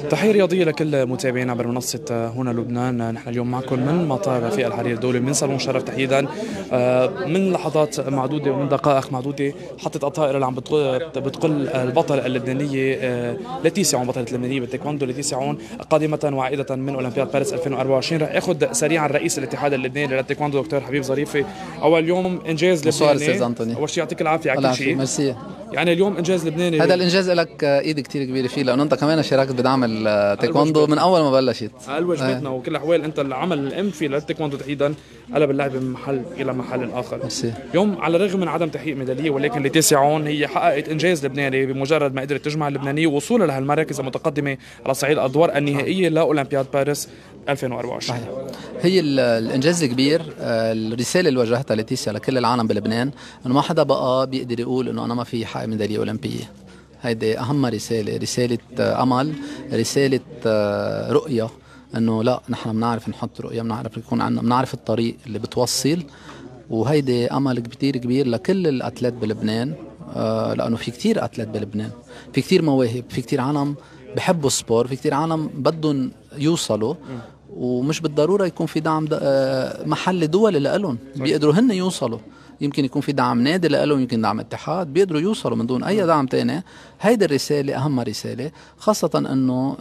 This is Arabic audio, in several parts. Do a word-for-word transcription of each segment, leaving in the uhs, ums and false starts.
تحية رياضية لكل متابعينا عبر منصة هنا لبنان. نحن اليوم معكم من مطار رفيق الحريري الدولي من صالون شرف تحديدا. من لحظات معدودة ومن دقائق معدودة حطت الطائرة اللي عم بتقل البطل اللبنانية لتيسيا عون، بطلة اللبنانية بالتايكوندو لتيسيا عون، قادمة وعائدة من أولمبياد باريس ألفين وأربعة وعشرين. رح ياخذ سريعا رئيس الاتحاد اللبناني للتايكوندو دكتور حبيب ظريفي. أول يوم إنجاز لبناني. أول شيء يعطيك العافية على كل شيء. ميرسي. يعني اليوم إنجاز لبناني. هذا الإنجاز لك إيد كتير كبيرة فيه، لأنه أنت كمان شاركت بدعم التايكوندو من أول ما بلشت. قال واجبتنا وكل الأحوال أنت العمل الأم في للتايكوندو تحديدا قلب اللعبة من محل إلى محل آخر. ميرسي. اليوم على الرغم من عدم تحقيق ميدالية، ولكن لتيسيا عون هي حققت إنجاز لبناني بمجرد ما قدرت تجمع اللبنانية ووصولها لهالمراكز المتقدمة على صعيد الأدوار النهائية لأولمبياد باريس ألفين وأربعة وعشرين. هي الإنجاز الكبير، الرسالة اللي وجهتها لتيسيا لكل العالم بلبنان إنه ما حدا بقى بيقدر يقول إنه أنا ما في حقق ميدالية أولمبية. هيدي أهم رسالة، رسالة أمل، رسالة رؤية، إنه لا نحن بنعرف نحط رؤية، بنعرف يكون عندنا، بنعرف الطريق اللي بتوصل. وهيدي أمل كتير كبير لكل الأتلات بلبنان، لأنه في كتير أتلات بلبنان، في كتير مواهب، في كتير عالم بحبوا السبور، في كتير عالم بدهم يوصلوا، ومش بالضرورة يكون في دعم محلي دولي لهم بيقدروا هن يوصلوا. يمكن يكون في دعم نادي لهم، يمكن دعم اتحاد، بيقدروا يوصلوا من دون أي دعم تاني. هيدي الرسالة أهم رسالة، خاصة أنه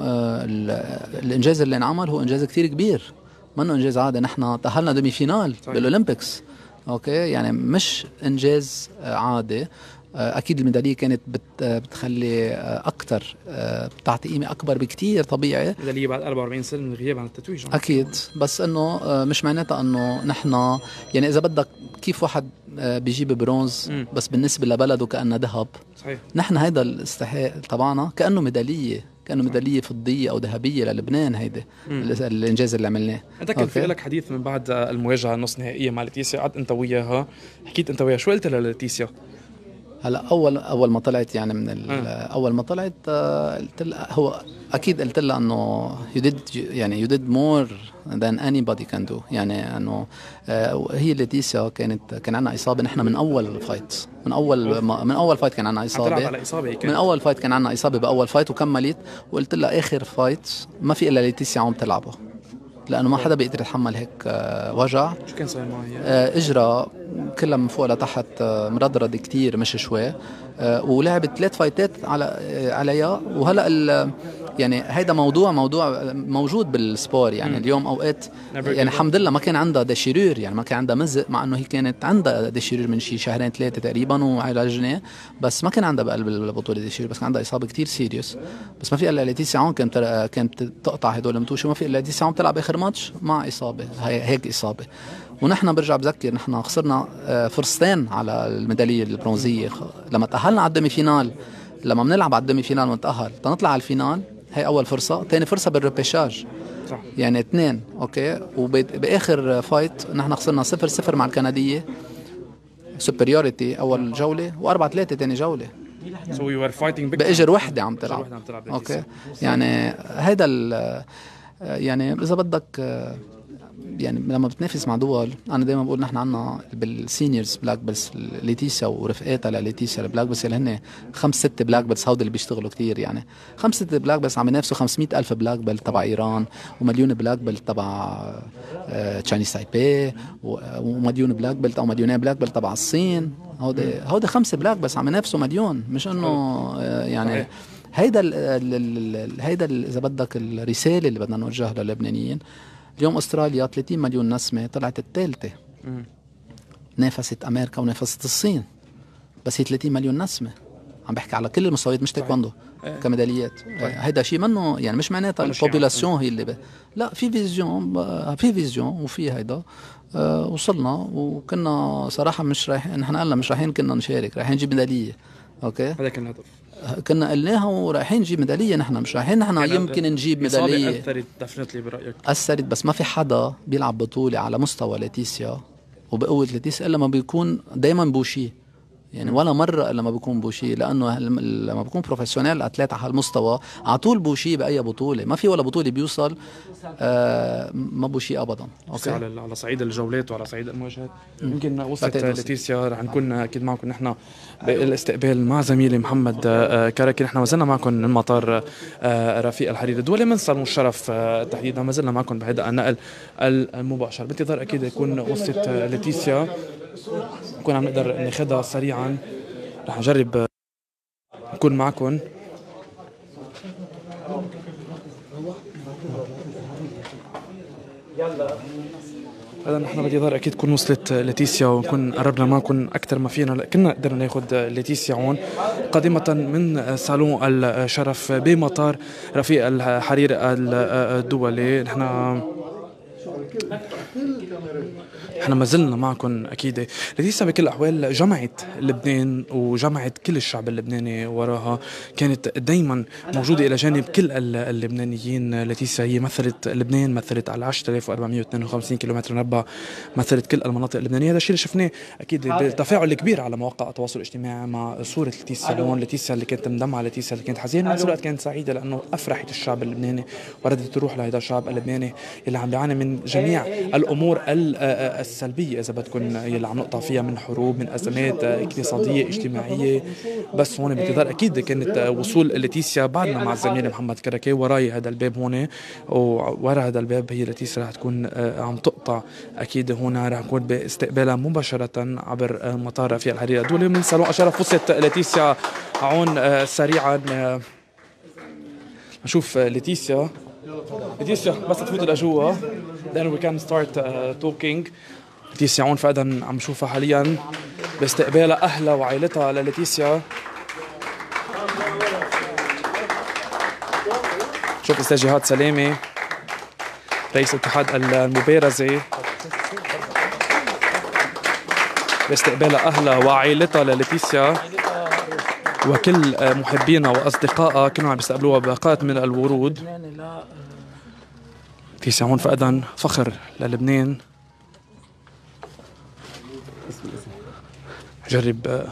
الإنجاز اللي انعمل هو إنجاز كتير كبير، منه إنجاز عادي. نحن تأهلنا دمي فينال بالأولمبيكس، أوكي، يعني مش إنجاز عادي. أكيد الميدالية كانت بتخلي أكتر، بتعطي قيمة أكبر بكتير، طبيعي. ميدالية بعد أربعة وأربعين سنة من الغياب عن التتويج. أكيد، بس إنه مش معناتها إنه نحن، يعني إذا بدك كيف واحد بيجيب برونز م. بس بالنسبة لبلده كأنه ذهب. صحيح. نحن هيدا الاستحقاق تبعنا كأنه ميدالية، كأنه ميدالية فضية أو ذهبية للبنان. هيدا الإنجاز اللي عملناه. أنت كان في لك حديث من بعد المواجهة النص نهائية مع لتيسيا، قعدت أنت وياها، حكيت أنت وياها، شو قلت لها لتيسيا؟ هلا اول اول ما طلعت، يعني من اول ما طلعت قلت لها، هو اكيد قلت لها انه you did يعني you did more than anybody can do. يعني انه هي لتيسيا كانت كان عندنا اصابه. نحن من اول فايت، من اول من اول فايت كان عندنا اصابه. على إصابة من اول فايت كان عندنا اصابه باول فايت، وكملت. وقلت لها اخر فايت ما في الا لتيسيا عم تلعبه، لأنه ما حدا بيقدر يتحمل هيك وجع. شو كان صاير معي؟ إجرى كلها من فوق لتحت مردرد كتير، مش شوي. ولعبت ثلاث فايتات على عليها. وهلا يعني هيدا موضوع موضوع موجود بالسبور. يعني م. اليوم أوقات يعني الحمد لله ما كان عندها دشيرور، يعني ما كان عندها مزق، مع إنه هي كانت عندها دشيرور من شي شهرين ثلاثة تقريبا وعالجناه، بس ما كان عندها بقلب البطولة دشيرور، بس كان عندها إصابة كتير سيريوس. بس ما في إلا لتيسيا عون كانت كانت تقطع هدول المتوشة. ما في إلا لتيسيا عون تلعب آخر ماتش مع إصابة، هيك إصابة. ونحن برجع بذكر، نحن خسرنا فرصتين على الميدالية البرونزية. لما تأهلنا على الدمي فينال، لما بنلعب على الدمي فينال ونتأهل تنطلع على الفينال، هي أول فرصة. تاني فرصة بالريبيشاج، صح. يعني اثنين، أوكي. وبآخر فايت نحن خسرنا صفر صفر مع الكندية، سوبريوريتي أول جولة، وأربعة ثلاثة تاني جولة. so we were fighting بأجر وحدة عم تلعب. أوكي، يعني هيدا يعني إذا بدك، يعني لما بتنافس مع دول، انا دائما بقول نحن عنا بالسينيورز بلاك بيلز لتيسيا ورفقاتها لليتيسيا البلاك بيلز، اللي هن خمس ست بلاك بيلز، هودي اللي بيشتغلوا كتير. يعني خمس ست بلاك بيلز عم ينافسوا خمسمية ألف بلاك بيلت تبع ايران، ومليون بلاك بيلت تبع تشاينيز تايبي، ومليون بلاك بيلت او مليونين بلاك بيلت تبع الصين. هودي هودي خمسه بلاك بيلز عم ينافسوا مليون، مش انه يعني هيدا ال هيدا اذا بدك الرساله اللي بدنا نوجهها للبنانيين. اليوم أستراليا ثلاثين مليون نسمة، طلعت الثالثة. نافست أمريكا ونافست الصين، بس هي ثلاثين مليون نسمة. عم بحكي على كل المستويات، مش تايكوندو كميداليات. هيدا شيء منه، يعني مش معناتها البوبولاسيون هي اللي ب... لا، في فيزيون، في فيزيون وفي هيدا. أه وصلنا، وكنا صراحة مش رايحين، نحن قلنا مش رايحين كنا نشارك، رايحين نجيب ميدالية. أوكي، هذا كان الهدف. كنا قلناها ورايحين نجيب ميدالية. نحن مش رايحين نحن يمكن نجيب ميدالية. أثرت دفنتلي برأيك؟ أثرت، بس ما في حدا بيلعب بطولة على مستوى لتيسيا وبقوة لتيسيا إلا ما بيكون دايما بوشي. يعني ولا مرة لما بيكون بوشي، لأنه لما بيكون بروفيسيونيل أتليت على هالمستوى على طول بوشي بأي بطولة، ما في ولا بطولة بيوصل آه ما بوشي أبدا. أوكي. على على صعيد الجولات وعلى صعيد المواجهات يمكن وصلت ليتيسيا. رح نكون أكيد معكم نحن بالاستقبال مع زميلي محمد كركي. نحن ما زلنا معكم من مطار رفيق الحريري الدولي من صالون الشرف تحديدا، ما زلنا معكم بهذا النقل المباشر. بانتظار أكيد يكون وصلت ليتيسيا نكون عم نقدر ناخدها سريعا. رح نجرب نكون معكم. هذا نحن بانتظار اكيد تكون وصلت ليتيسيا ونكون قربنا معكم اكثر ما فينا. كنا قدرنا ناخذ ليتيسيا هون قادمه من صالون الشرف بمطار رفيق الحريري الدولي. نحن احنا ما زلنا معكم اكيد. ليتيسيا بكل الاحوال جمعت لبنان وجمعت كل الشعب اللبناني وراها، كانت دائما موجوده الى جانب كل اللبنانيين. ليتيسيا هي مثلت لبنان، مثلت على عشرة آلاف وأربعمئة واثنين وخمسين كيلومتر مربع، مثلت كل المناطق اللبنانيه. هذا الشيء اللي شفناه اكيد بتفاعل كبير على مواقع التواصل الاجتماعي مع صوره ليتيسيا هون. ليتيسيا اللي كانت مدمعه، ليتيسيا اللي كانت حزينه، بنفس الوقت كانت سعيده لانه افرحت الشعب اللبناني وردت الروح لهذا الشعب اللبناني اللي عم بيعاني من جميع الامور السلبيه اذا بدكم اللي عم نقطع فيها، من حروب، من ازمات اقتصاديه اجتماعيه. بس هون بانتظار اكيد كانت وصول ليتيسيا. بعدنا مع الزميل محمد كركي وراي هذا الباب هون، وورا هذا الباب هي ليتيسيا رح تكون عم تقطع اكيد. هون رح نكون باستقبالها مباشره عبر مطار رفيق الحريري الدولي من صالون الشرف. وصلت ليتيسيا هون سريعا. نشوف ليتيسيا. ليتيسيا بس تفوت لجوا then we can start uh, talking. ليتيسيا هون فعلا عم نشوفها حاليا باستقبالها اهلها وعائلتها لليتيسيا. شوف استاذ جهاد سلامي رئيس اتحاد المبارزه باستقبالها اهلها وعائلتها لليتيسيا، وكل محبينا واصدقائها كانوا عم بيستقبلوها بباقات من الورود. ليتيسيا هون فعلا فخر للبنان. جرب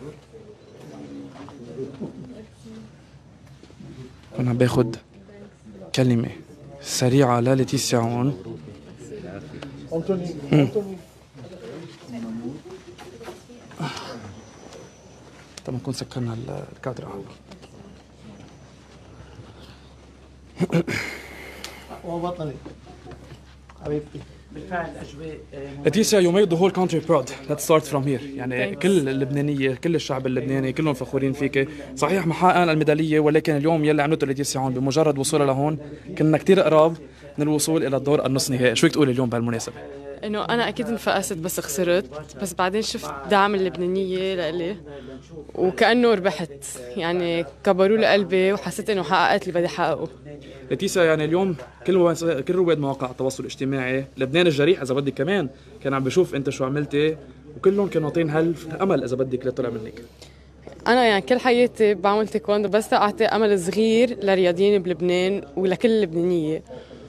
كنا باخد كلمة سريعة لليتيسيا هون. طبعا نكون سكرنا الكادر. وطني حبيبتي بالفعل اجواء. ليتيسيا you made the whole country proud. Let's start from here. يعني كل اللبنانية، كل الشعب اللبناني كلهم فخورين فيك. صحيح ما حققنا الميدالية، ولكن اليوم يلي عملته ليتيسيا هون بمجرد وصولها لهون كنا كتير قراب من الوصول إلى الدور النص نهائي. شو تقولي اليوم بهالمناسبة؟ إنه أنا أكيد انفقست بس خسرت، بس بعدين شفت دعم اللبنانية لإلي وكأنه ربحت. يعني كبروا لي قلبي وحسيت إنه حققت اللي بدي حققه. ليتيسيا يعني اليوم كل كل رواد مواقع التواصل الاجتماعي لبنان الجريح اذا بدك كمان كان عم بشوف انت شو عملتي، وكلهم كانوا عاطين هالامل اذا بدك اللي طلع منك. انا يعني كل حياتي بعمل تايكوندو بس اعطي امل صغير لرياضيين بلبنان ولكل اللبنانيه،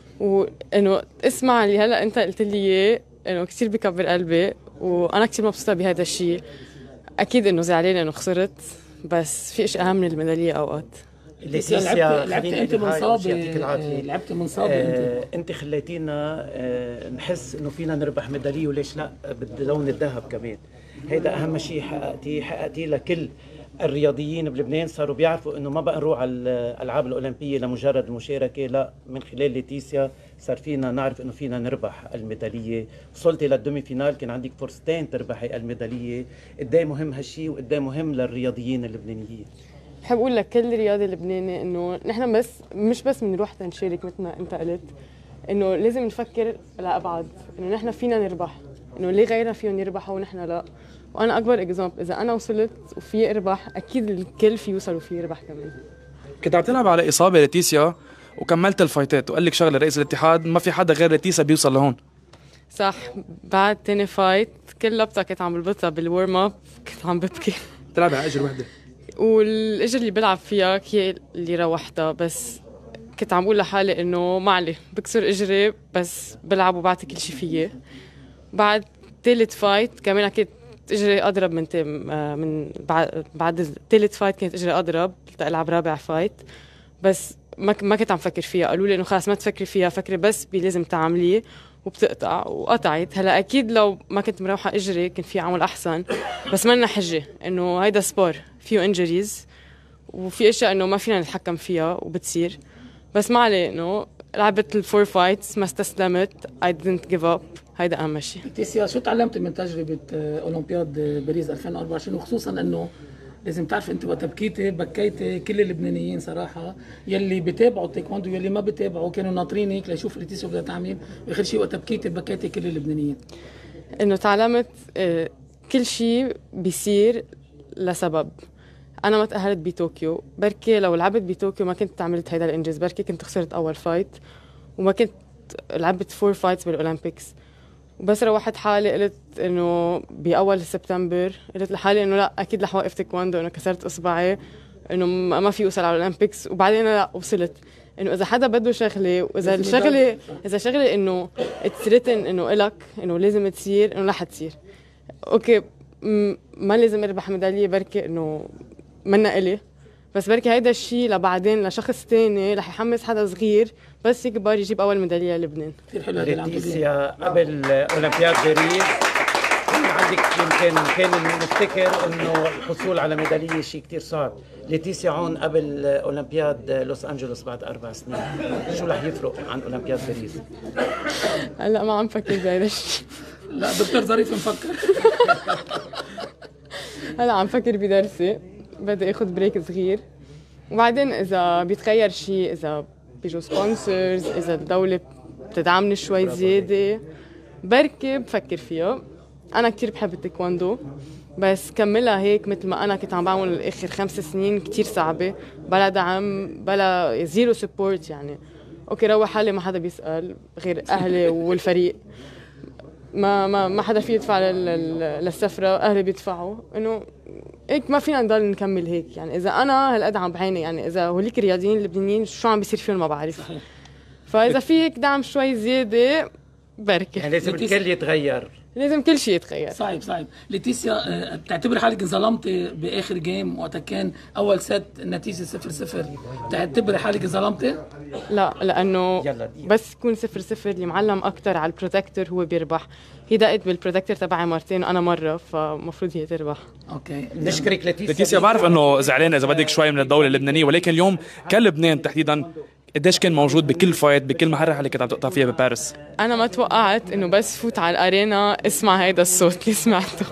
وانه اسمع اللي هلا انت قلت لي اياه انه كثير بكبر قلبي، وانا كثير مبسوطه بهذا الشيء. اكيد انه زعلانه انه خسرت، بس في شيء اهم من الميداليه اوقات. ليتيسيا لعبت انت منصاب، لعبت منصاب انت انت خليتينا اه نحس انه فينا نربح ميداليه، وليش لا بلون الذهب كمان. هيدا اهم شيء حققتيه حققتيه لكل الرياضيين بلبنان. صاروا بيعرفوا انه ما بقى نروح على الالعاب الاولمبيه لمجرد المشاركه، لا من خلال ليتيسيا صار فينا نعرف انه فينا نربح الميداليه. وصلتي للدومي فينال كان عندك فرصتين تربحي الميداليه. قد ايه مهم هالشيء وقد ايه مهم للرياضيين اللبنانيين. بحب اقول لكل رياضي لبناني انه نحن بس مش بس بنروح تنشارك مثل ما انت قلت، انه لازم نفكر لابعد، انه نحن فينا نربح، انه ليه غيرنا فيهم يربحوا ونحن لا. وانا اكبر اكزامبل، اذا انا وصلت وفي اربح اكيد الكل في يوصل وفي يربح كمان. كنت عم تلعب على اصابه ليتيسيا وكملت الفايتات، وقال لك شغله رئيس الاتحاد ما في حدا غير ليتيسيا بيوصل لهون. صح، بعد تاني فايت كل لبطه كنت عم بلبطها بالورم اب كنت عم ببكي. تلعب على اجر وحده، والاجر اللي بلعب فيها هي اللي روحتها، بس كنت عم بقول لحالي انه ما عليه بكسر اجري بس بلعب وبعطي كل شيء فيي. بعد ثالث فايت كمان كنت اجري اضرب من تيم من بعد بعد الثالث فايت كانت اجري اضرب العب رابع فايت، بس ما ما كنت عم فكر فيها. قالوا لي انه خلاص ما تفكري فيها، فكري بس بلازم تعمليه، وبتقطع وقطعت. هلا اكيد لو ما كنت مروحه اجري كان في عمل احسن، بس ما لنا حجه انه هيدا سبور فيه انجريز وفي اشياء انه ما فينا نتحكم فيها وبتصير. بس ما عليه، انه لعبت الفور فايتس ما استسلمت. I didn't give up. هيدا اهم شيء. ليتيسيا، شو تعلمت من تجربه اولمبياد باريس ألفين وأربعة وعشرين، وخصوصا انه لازم تعرف انت وقت بكيتي بكيتي كل اللبنانيين صراحه، يلي بتابعوا التايكوندو يلي ما بتابعوا كانوا ناطرينك ليشوفوا ليتيسيا بدها تعمل، واخر شيء وقت بكيتي بكيتي كل اللبنانيين. انه تعلمت كل شيء بيصير لسبب. انا ما تاهلت بطوكيو، بركي لو لعبت بطوكيو ما كنت عملت هيدا الانجاز، بركي كنت خسرت اول فايت وما كنت لعبت فور فايتس بالاولمبيكس. وبس روحت حالي قلت انه باول سبتمبر قلت لحالي انه لا اكيد رح اوقف تايكوندو، انه كسرت اصبعي، انه ما في اوصل على الاولمبيكس. وبعدين لا وصلت. انه اذا حدا بده شغله، واذا الشغله اذا شغله انه اتسرتن انه الك انه لازم تصير، انه رح تصير. اوكي ما لازم اربح ميداليه، بركي انه منا إلي، بس بركي هيدا الشيء لبعدين لشخص تاني رح يحمس حدا صغير بس يكبر يجيب اول ميداليه للبنان. كثير حلو هذا اللي عم ليتيسيا، قبل اولمبياد باريس كان عندك يمكن كان نفتكر انه الحصول على ميداليه شيء كثير صعب. ليتيسيا هون قبل اولمبياد لوس انجلوس بعد اربع سنين، شو رح يفرق عن اولمبياد باريس؟ هلا ما عم فكر بهذا الشيء. لا دكتور ظريف مفكر. هلا عم فكر بدرسي، بدي اخذ بريك صغير، وبعدين اذا بيتغير شيء، اذا بيجوا سبونسرز، اذا الدوله بتدعمني شوي زياده، بركي بفكر فيها. انا كتير بحب التايكوندو، بس كملها هيك مثل ما انا كنت عم بعمل اخر خمس سنين كتير صعبه، بلا دعم، بلا زيرو سبورت. يعني اوكي روح حالي ما حدا بيسال غير اهلي والفريق، ما ما ما حدا في يدفع للسفره، اهلي بيدفعوا. انه هيك ما فينا نضل نكمل هيك. يعني اذا انا هالقد عم بعيني، يعني اذا هوليك الرياضيين اللبنانيين شو عم بيصير فيهم ما بعرف. فاذا في هيك دعم شوي زياده بركي. يعني لازم الكل يتغير، لازم كل شيء يتغير. صعب صعب. ليتيسيا، بتعتبر حالك انظلمتي باخر جيم وقت كان اول ست النتيجه صفر صفر؟ بتعتبر حالك انظلمتي؟ لا، لانه بس يكون صفر صفر اللي معلم اكثر على البروتكتور هو بيربح. هي دقت بالبروتكتور تبعي مرتين وانا مره، فمفروض هي تربح. اوكي نشكرك ليتيسيا. ليتيسيا بعرف انه زعلانه اذا بدك شوي من الدوله اللبنانيه، ولكن اليوم كلبنان تحديدا قديش كان موجود بكل فايت بكل محرة اللي كنت عم تقطع فيها بباريس؟ انا ما توقعت انه بس فوت على الارينا اسمع هيدا الصوت اللي سمعته.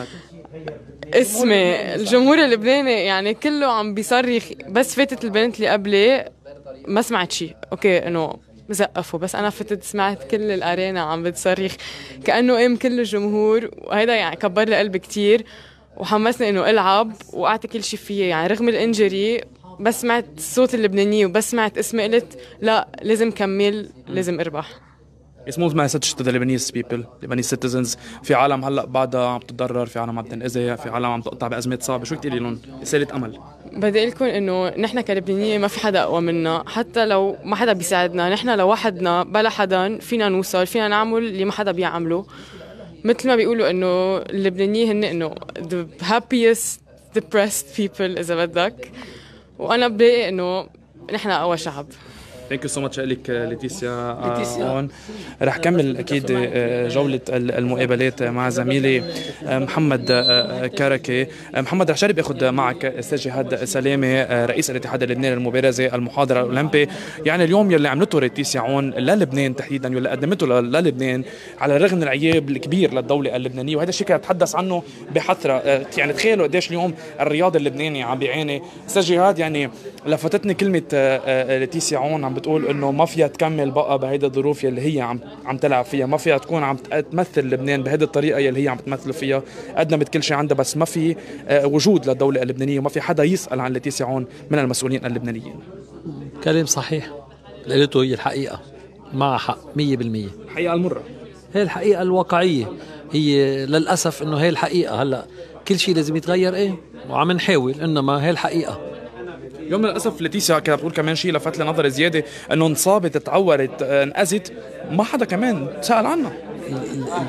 اسمي الجمهور اللبناني يعني كله عم بيصرخ. بس فاتت البنت اللي قبلي ما سمعت شيء، اوكي انه زقفوا، بس انا فتت سمعت كل الارينا عم بتصرخ كانه قام كل الجمهور، وهيدا يعني كبر لي قلبي كتير وحمسني انه العب واعطي كل شيء فيي. يعني رغم الانجري بس سمعت صوت اللبنانية وبس سمعت اسمي قلت لا لازم كمل، لازم اربح. smooth message to the Lebanese people, Lebanese citizens. في عالم هلا بعدها عم تتضرر، في عالم عم تنأذي، في عالم عم تقطع بأزمات صعبة. شو كتير لهم رسالة أمل؟ بدي أقول لكم إنه نحن كلبنانية ما في حدا أقوى منا، حتى لو ما حدا بيساعدنا، نحن لوحدنا بلا حدا فينا نوصل، فينا نعمل اللي ما حدا بيعمله. مثل ما بيقولوا إنه اللبنانية هن إنه the happiest depressed people إذا بدك، وأنا بلاقي إنه نحن أقوى شعب. ثانك يو سو ماتش لك ليتيسيا. هون رح كمل اكيد جوله المقابلات مع زميلي محمد كركي. محمد رح شارب اخذ معك استاذ جهاد سلامه رئيس الاتحاد اللبناني للمبارزه المحاضر الاولمبي. يعني اليوم يلي عملته ليتيسيا هون للبنان تحديدا، يلي قدمته للبنان على الرغم من العياب الكبير للدوله اللبنانيه، وهذا الشيء كان تحدث عنه بحثره. يعني تخيلوا قديش اليوم الرياضي اللبناني عم بيعاني. استاذ جهاد، يعني لفتتني كلمه ليتيسيا هون عم بتقول انه ما فيها تكمل بقى بهيدا الظروف يلي هي عم عم تلعب فيها، ما فيها تكون عم تمثل لبنان بهيدي الطريقه يلي هي عم تمثله فيها. قدمت كل شيء عندها، بس ما في وجود للدوله اللبنانيه وما في حدا يسال عن ليتيسيا هون من المسؤولين اللبنانيين. كلام صحيح، قالته هي الحقيقه، مع حق مية بالمية. الحقيقه المره هي الحقيقه الواقعيه، هي للاسف انه هي الحقيقه. هلا كل شيء لازم يتغير ايه، وعم نحاول، انما هي الحقيقه. اليوم للاسف ليتيسيا كانت بتقول كمان شيء لفت لي نظري زياده، انه انصابت، تعورت، انأذت، ما حدا كمان سأل عنها.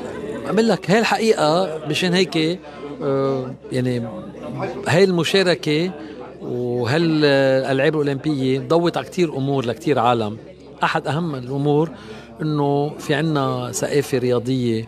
أقول لك هاي الحقيقة مشان هيك آه يعني هاي المشاركة وهالألعاب الأولمبية ضوت على كتير أمور لكتير عالم. أحد أهم الأمور إنه في عنا ثقافة رياضية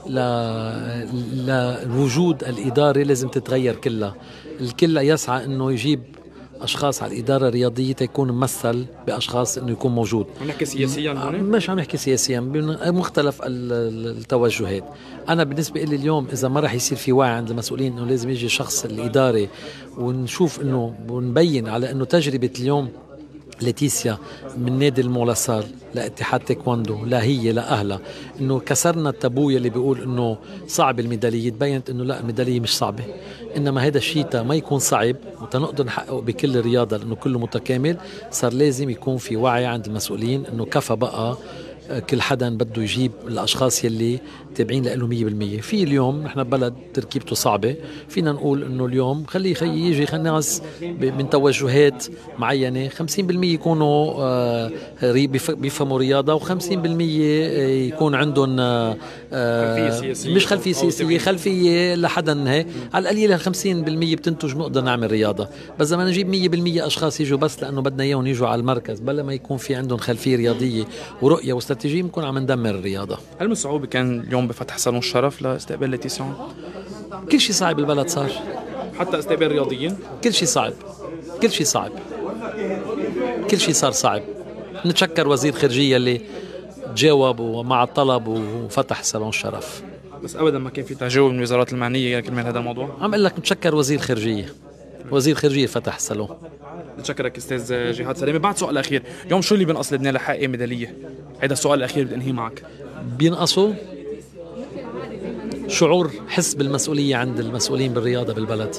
للوجود الإداري لازم تتغير كلها. الكل يسعى إنه يجيب أشخاص على الإدارة الرياضية تكون ممثل بأشخاص إنه يكون موجود. عم نحكي سياسيا هون؟ مش عم نحكي سياسيا، بمختلف التوجهات. أنا بالنسبة لي اليوم إذا ما رح يصير في وعي عند المسؤولين إنه لازم يجي شخص الإداري ونشوف إنه ونبين على إنه تجربة اليوم ليتيسيا من نادي المولاسال لاتحاد تايكواندو لا هي لا أهلها إنه كسرنا التابو اللي بيقول إنه صعب الميدالية، تبينت إنه لا الميدالية مش صعبة، إنما هذا الشيء ما يكون صعب وتنقدر نحققه بكل الرياضة لأنه كله متكامل. صار لازم يكون في وعي عند المسؤولين إنه كفى بقى كل حدا بده يجيب الأشخاص يلي تابعين له مية بالمية. في اليوم نحن بلد تركيبته صعبة، فينا نقول إنه اليوم خلي خي يجي خلي ناس من توجهات معينة خمسين بالمية يكونوا آه بيفهموا رياضة وخمسين بالمية يكون عندهم آه خلفية مش خلفية سياسية، خلفية لحدا هي على القليل خمسين بالمية بتنتج نقدر نعمل رياضة. بس لما نجيب مية بالمية أشخاص يجوا بس لأنه بدنا إياهم يجوا على المركز بلا ما يكون في عندهم خلفية رياضية ورؤية واستراتيجية بنكون عم ندمر الرياضة. هل من صعوبة كان اليوم بفتح صالون الشرف لاستقبال ليتيسيا؟ كل شيء صعب بالبلد صار، حتى استقبال رياضيين كل شيء صعب، كل شيء صعب، كل شيء صار صعب. نتشكر وزير خارجية اللي تجاوب ومع الطلب وفتح صالون الشرف، بس ابدا ما كان في تجاوب من الوزارات المعنية كرمال هذا الموضوع. عم اقول لك نتشكر وزير خارجية، وزير خارجية فتح الصالون. بتشكرك استاذ جهاد سلامة. بعد سؤال اخير، اليوم شو اللي بينقص لبنان لحقق ميدالية؟ هذا السؤال الاخير بدي انهي معك. بينقصوا شعور حس بالمسؤولية عند المسؤولين بالرياضة بالبلد.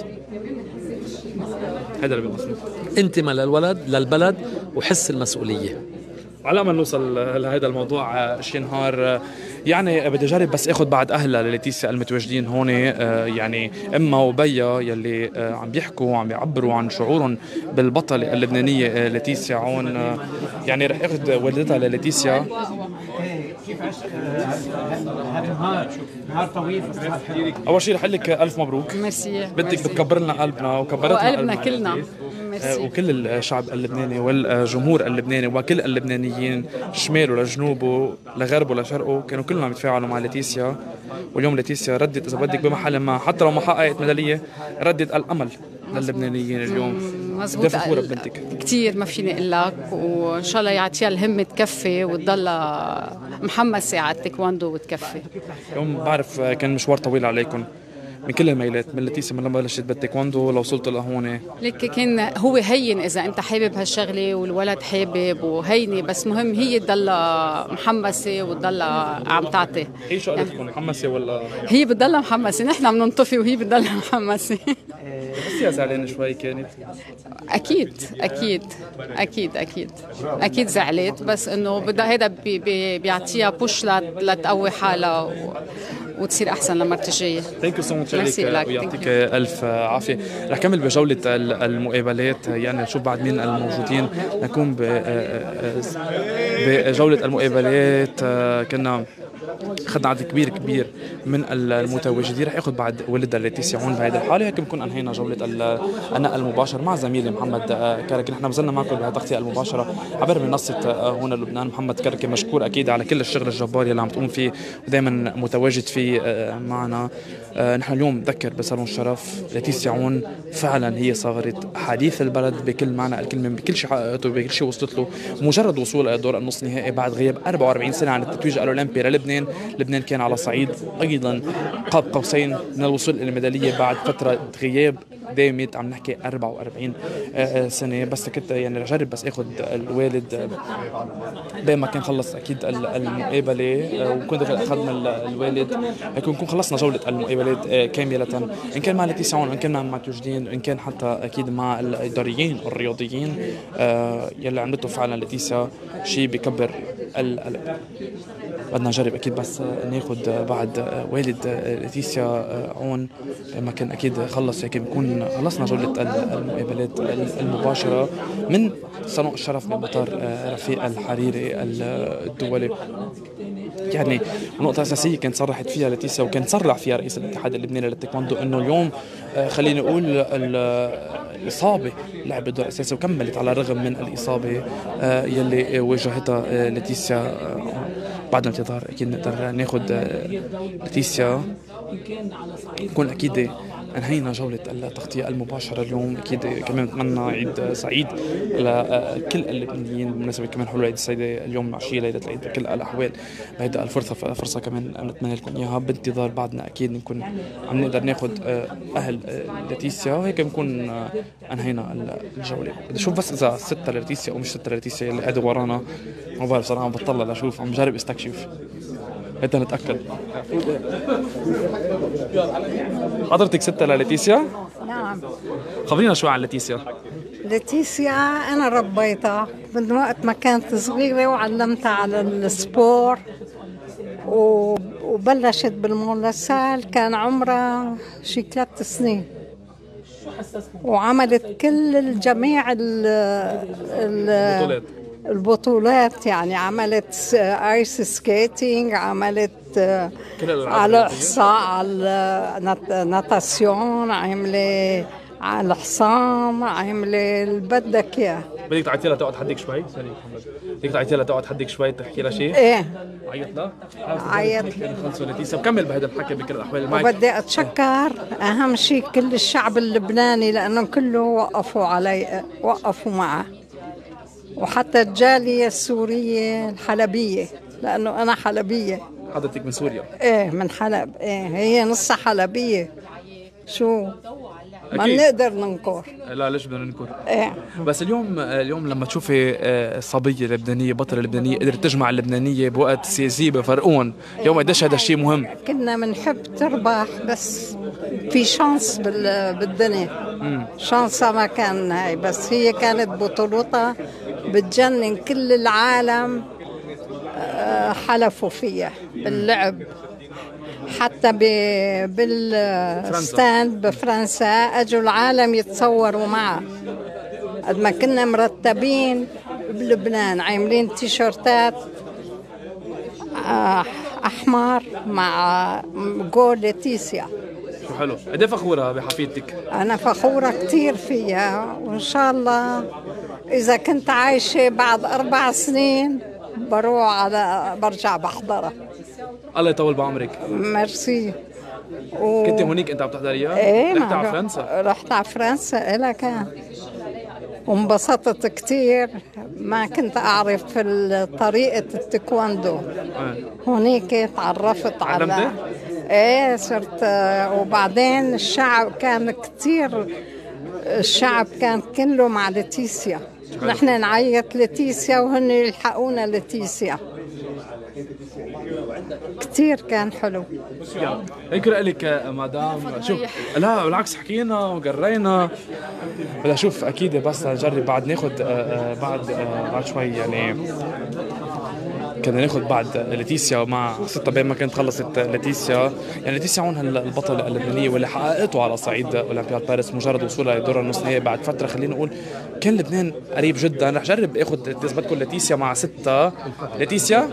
هذا اللي بينقصني، انتماء للولد للبلد وحس المسؤولية. على ما نوصل لهذا الموضوع شي نهار يعني بدي اجرب بس اخذ بعد اهلها لليتيسيا المتواجدين هون، يعني امها وبيها يلي عم بيحكوا وعم بيعبروا عن شعورهم بالبطله اللبنانيه ليتيسيا هون. يعني رح اخذ والدتها لليتيسيا. كيف عشت هذا النهار؟ نهار طويل. اول شيء رح اقول لك الف مبروك. ميرسي. بدك بتكبر لنا قلبنا وكبرتنا وقلبنا كلنا. ميرسي. وكل الشعب اللبناني والجمهور اللبناني وكل اللبنانيين شماله لجنوبه لغربه لشرقه كانوا كلهم عم يتفاعلوا مع ليتيسيا. واليوم ليتيسيا ردت اذا بدك بمحل ما حتى لو ما حققت ميداليه ردت الامل للبنانيين اليوم. مزبوط كتير ما فيني اقول لك، وان شاء الله يعطيها الهمه تكفي وتضلها محمسه على التايكواندو وتكفي. اليوم بعرف كان مشوار طويل عليكم من كل الميلات، من ليتيسيا من لما بلشت بالتايكواندو لو وصلت لهون. لك كان هو هين اذا انت حابب هالشغله والولد حابب وهينه، بس مهم هي تضلها محمسه وتضلها عم تعطي. هي شو قالت لكم محمسه ولا هي بتضلها محمسه؟ نحن بننطفي وهي بتضلها محمسه. بس يا زعلانه شوي كانت. اكيد اكيد اكيد اكيد اكيد زعلت، بس انه بدها هذا بي بي بيعطيها بوش لتقوي حالها و... وتصير احسن للمره الجايه. ثانك يو سو ماتش لك ويعطيك الف عافيه. رح كمل بجوله المقابلات، يعني نشوف بعد مين الموجودين. نكون بجوله المقابلات كنا اخذنا عدد كبير كبير من المتواجدين. رح ياخذ بعد ولدها ليتيسيا هون بهذه الحاله. هيك بنكون انهينا جوله النقل المباشر مع زميلي محمد كركي. نحن نزلنا معكم بهالتغطيه المباشره عبر منصه هون لبنان. محمد كركي مشكور اكيد على كل الشغل الجبار اللي عم تقوم فيه ودائما متواجد فيه معنا. نحن اليوم نذكر بصالون الشرف ليتيسيا هون فعلا هي صارت حديث البلد بكل معنى الكلمه، بكل شيء حققته بكل شيء وصلت له. مجرد وصول الدور النصف نهائي بعد غياب أربعة وأربعين سنه عن التتويج الاولمبي للبنان. لبنان كان على صعيد ايضا قاب قوسين من الوصول الى الميداليه بعد فتره غياب دامت، عم نحكي أربعة وأربعين سنه. بس كنت يعني رجرب بس اخذ الوالد بين ما كان خلص اكيد المقابله، وكنت اخذنا الوالد هيك نكون خلصنا جوله المقابلات كامله، ان كان مع ليتيسيا ان كان مع المتواجدين ان كان حتى اكيد مع الاداريين الرياضيين يلي عملته فعلا ليتيسيا شيء بكبر القلب. بدنا نجرب اكيد بس ناخد بعد والد ليتيسيا عون لما كان اكيد خلص هيك بنكون خلصنا جوله المقابلات المباشره من صالون الشرف بمطار رفيق الحريري الدولي. يعني نقطة أساسية كانت صرحت فيها ليتيسيا وكان صرح فيها رئيس الاتحاد اللبناني للتايكوندو إنه اليوم خلينا نقول الإصابة لعبت دور أساسي وكملت على الرغم من الإصابة يلي واجهتها ليتيسيا. بعد الانتظار أكيد نقدر ناخد ليتيسيا نكون أكيد انهينا جولة التغطية المباشرة اليوم. أكيد كمان نتمنى عيد سعيد لكل اللبنانيين بمناسبة كمان حلول عيد السيدة اليوم عشية ليلة العيد بكل الأحوال. بهيدا الفرصة فرصة كمان نتمنى لكم إياها بانتظار بعدنا أكيد نكون عم نقدر ناخد أهل ليتيسيا وهيك نكون أنهينا الجولة. بدي أشوف بس إذا ستة ليتيسيا أو مش ستة ليتيسيا اللي قاعدة ورانا ما بعرف صراحة عم بطلع لأشوف عم جرب استكشف حتى نتأكد. حضرتك ستة لليتيسيا؟ نعم. خبرينا شوي عن ليتيسيا. ليتيسيا أنا ربيتها من وقت ما كانت صغيرة وعلمتها على السبور وبلشت بالمولسال كان عمرها شي ثلاث سنين وعملت كل الجميع البطولات البطولات يعني عملت ايس سكيتينج، عملت على الحصان، على ناتاسيون، عملت على الحصان، عملت اللي بدك اياه. بدك تعيطي لها تقعد حدك شوي؟ سوري محمد، بدك تعيطي لها تقعد حدك شوي تحكي لها شيء؟ ايه عيط لها؟ عيط. خلصوا ليتيسيا بكمل بهذا الحكي بكل الاحوال معك. وبدي اتشكر اهم شيء كل الشعب اللبناني لانهم كله وقفوا علي، وقفوا معه، وحتى الجالية السورية الحلبية لأنه أنا حلبية. حضرتك من سوريا؟ إيه من حلب، إيه هي نصها حلبية. شو ما بنقدر ننكر. لا ليش بدنا ننكر؟ إيه. بس اليوم اليوم لما تشوفي صبية لبنانية بطلة لبنانية قدرت تجمع اللبنانية بوقت سياسي بفرقون، اليوم قديش هذا الشيء مهم؟ كنا بنحب تربح بس في شانس بالدنيا. مم. شانسها ما كان هاي، بس هي كانت بطولتها بتجنن كل العالم، حلفوا فيها باللعب. حتى بالستاند بفرنسا اجوا العالم يتصوروا معها قد ما كنا مرتبين بلبنان، عاملين تيشرتات احمر مع جول ليتيسيا. شو حلو، قد ايه فخوره بحفيدتك؟ انا فخوره كثير فيها، وان شاء الله اذا كنت عايشه بعد اربع سنين بروح على برجع بحضرها. الله يطول بعمرك. ميرسي. و... كنت هونيك انت عم تحضريها؟ ايه رحت على فرنسا؟ رحت على فرنسا إلها كان وانبسطت كتير. ما كنت اعرف طريقة التايكوندو. اه. هونيك تعرفت على علمتي؟ ايه صرت. وبعدين الشعب كان كتير، الشعب كان كله مع ليتيسيا. نحن نعيط ليتيسيا وهن يلحقونا ليتيسيا. كتير كان حلو. شكرا لك مدام. شوف لا بالعكس حكينا وقرينا. بدي اشوف اكيد بس نجرب بعد ناخذ بعد بعد شوي يعني كنا ناخذ بعد ليتيسيا مع ستة بين ما كانت خلصت ليتيسيا. يعني ليتيسيا هون البطلة اللبنانية واللي حققته على صعيد أولمبياد باريس مجرد وصولها لدور النص نهائي بعد فترة. خلينا نقول كان لبنان قريب جدا. رح جرب اخذ تثبتكم ليتيسيا مع ستة. ليتيسيا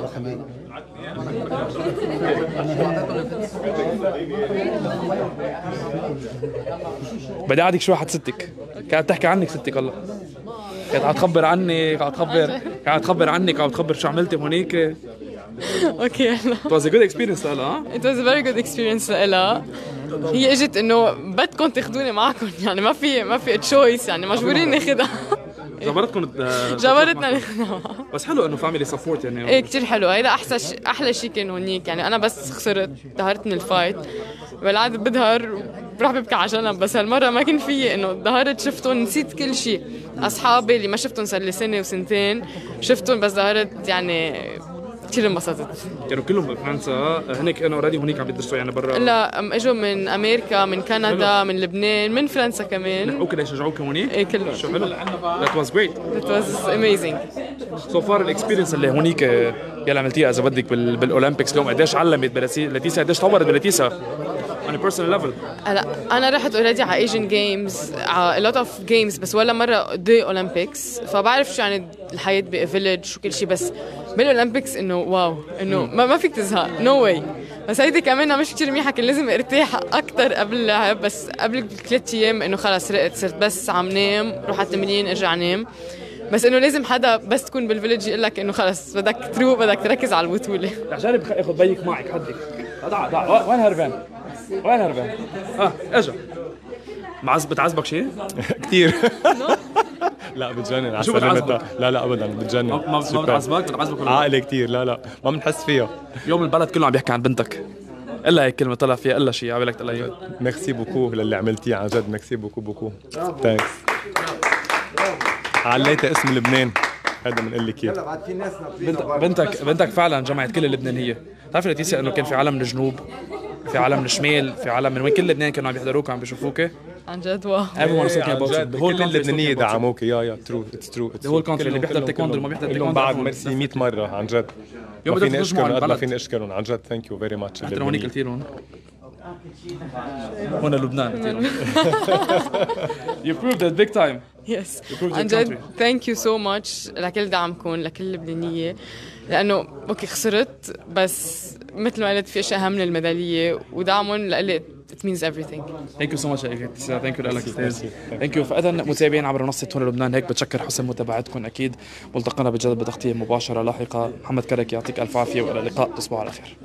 بدي اعطيك شو واحد ستك كانت تحكي عنك ستك. الله كانت عم تخبر عنك، عم تخبر كانت تخبر عنك عم تخبر شو عملتي هونيك. اوكي It was a good experience لها. It was a very good experience لها. هي اجت انه بدكم تاخذوني معكم، يعني ما في ما في تشويس، يعني مجبورين ناخذها. جبرتكم جبرتنا ناخذها. بس حلو انه فاميلي سبورت يعني. ايه كثير حلو. هيدا احسن ش... احلى شيء كان هونيك. يعني انا بس خسرت ظهرت من الفايت بالعاده بظهر بروح ببكي على جنب، بس هالمره ما كان فيي انه ظهرت شفتهم نسيت كل شيء. اصحابي اللي ما شفتهم صار لي سنه وسنتين شفتهم بس ظهرت يعني كثير انبسطت. كانوا كلهم بفرنسا، هنيك كانوا اوريدي هونيك عم يدرسوا يعني برا؟ لا اجوا من امريكا، من كندا، من لبنان، من فرنسا كمان. لحقوك ليشجعوك هونيك؟ ايه كلهم. شو حلو. That was great. That was amazing. So far الاكسبيرينس اللي هونيك يلي عملتيها اذا بدك بالاولمبيكس اليوم، قديش علمت بلاتيسا، قديش طورت بلاتيسا on a personal level؟ هلا انا رحت اوريدي على ايجن جيمز، على a lot of games، بس ولا مره دي اولمبيكس، فبعرف شو يعني الحياه بفيلج وكل شيء. بس بالاولمبيكس انه واو، انه ما, ما فيك تزهق، نو no واي. بس هيدي كمان مش كثير منيحه، كان لازم ارتاح اكثر قبل اللعب. بس قبل ثلاث ايام انه خلص رقت، صرت بس عم نام، روح على التمرين ارجع نام. بس انه لازم حدا بس تكون بالفيلج يقول لك انه خلص بدك تروق، بدك تركز على البطوله. عشان اخذ بيك معك حدك. ضع ضع وين هربان؟ وين هربان؟ اه اجا معز بتعذبك شيء؟ كثير. لا بتجنن. شو بتعذبك؟ لا لا ابدا بتجنن. ما ما بتعذبك؟ بتعذبك ولا عقلي كثير. لا لا ما بنحس فيها. اليوم البلد كله عم بيحكي عن بنتك، الا هيك كلمه طلع فيها، الا شيء عم لك تقول لي ميرسي بوكو للي عملتيه، عن جد ميرسي بوكو بوكو. ثانكس. عليت اسم لبنان، هذا بنقول لك اياه. بنتك بنتك فعلا جمعت كل اللبنانيه. بتعرفي لاتيسا انه كان في عالم من الجنوب، في عالم من الشمال، في عالم من وين، كل لبنان كانوا عم يحضروك وعم بيشوفوك. عن جد واو. everyone is talking about it. كل اللبنانيه دعموك. يا يا ترو اتس ترو. the whole country اللي بيحضر تايكوندو وما بيحضر تايكوندو بعد ميرسي مية مره عن جد. يوم بدك تجمعوا البلد. ما فيني اشكرهم عن جد. ثانك يو فيري ماتش. احنا هونيك قلتي لهم هون لبنان. You proved it big time. يس عن جد ثانك يو سو ماتش لكل دعمكم لكل اللبنانيه، لانه اوكي خسرت بس مثل ما قلت في اشياء اهم من الميداليه، ودعمهم لإلي it means everything. Thank you so much لاتيسا. Thank you لك استاذ. Thank you. فاذا متابعين عبر منصه هون لبنان، هيك بتشكر حسن متابعتكم اكيد. ملتقانا بجد بتغطيه مباشره لاحقه. محمد كرك يعطيك الف عافيه والى اللقاء، تصبحوا على خير.